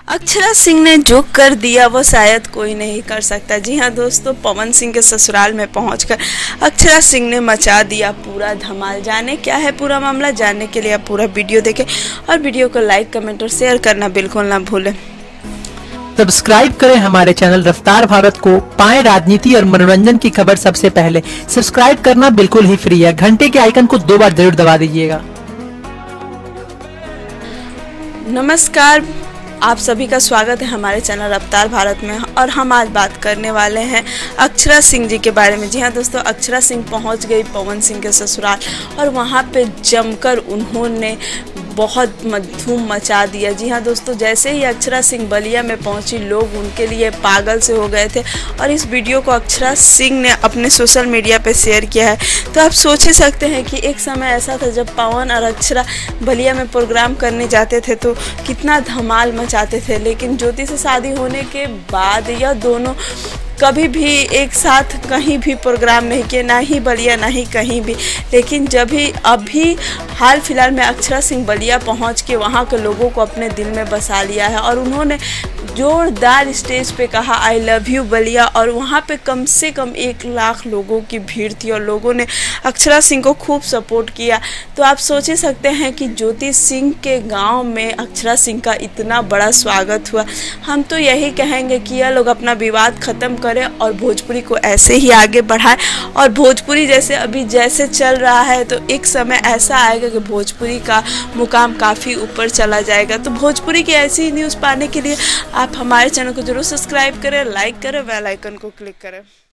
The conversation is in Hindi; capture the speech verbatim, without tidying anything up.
अक्षरा सिंह ने जो कर दिया वो शायद कोई नहीं कर सकता। जी हाँ दोस्तों, पवन सिंह के ससुराल में पहुंचकर अक्षरा सिंह ने मचा दिया पूरा धमाल। जाने क्या है पूरा मामला, जानने के लिए आप पूरा वीडियो देखें और वीडियो को लाइक कमेंट और शेयर करना बिल्कुल ना भूलें। सब्सक्राइब करें हमारे चैनल रफ्तार भारत को, पाएं राजनीति और मनोरंजन की खबर सबसे पहले। सब्सक्राइब करना बिल्कुल ही फ्री है। घंटे के आइकन को दो बार जरूर दबा दीजिएगा। नमस्कार, आप सभी का स्वागत है हमारे चैनल रफ्तार भारत में और हम आज बात करने वाले हैं अक्षरा सिंह जी के बारे में। जी हाँ दोस्तों, अक्षरा सिंह पहुंच गई पवन सिंह के ससुराल और वहां पे जमकर उन्होंने बहुत धूम मचा दिया। जी हाँ दोस्तों, जैसे ही अक्षरा सिंह बलिया में पहुंची, लोग उनके लिए पागल से हो गए थे और इस वीडियो को अक्षरा सिंह ने अपने सोशल मीडिया पे शेयर किया है। तो आप सोच ही सकते हैं कि एक समय ऐसा था जब पवन और अक्षरा बलिया में प्रोग्राम करने जाते थे तो कितना धमाल मचाते थे, लेकिन ज्योति से शादी होने के बाद यह दोनों कभी भी एक साथ कहीं भी प्रोग्राम नहीं किए, ना ही बलिया ना ही कहीं भी। लेकिन जब भी अभी हाल फिलहाल में अक्षरा सिंह बलिया पहुंच के वहां के लोगों को अपने दिल में बसा लिया है और उन्होंने जोरदार स्टेज पे कहा आई लव यू बलिया, और वहां पे कम से कम एक लाख लोगों की भीड़ थी और लोगों ने अक्षरा सिंह को खूब सपोर्ट किया। तो आप सोच ही सकते हैं कि ज्योति सिंह के गांव में अक्षरा सिंह का इतना बड़ा स्वागत हुआ। हम तो यही कहेंगे कि यह लोग अपना विवाद ख़त्म करें और भोजपुरी को ऐसे ही आगे बढ़ाएं। और भोजपुरी जैसे अभी जैसे चल रहा है तो एक समय ऐसा आएगा कि भोजपुरी का मुकाम काफ़ी ऊपर चला जाएगा। तो भोजपुरी की ऐसी ही न्यूज़ पाने के लिए आप हमारे चैनल को जरूर सब्सक्राइब करें, लाइक करें, बेल आइकन को क्लिक करें।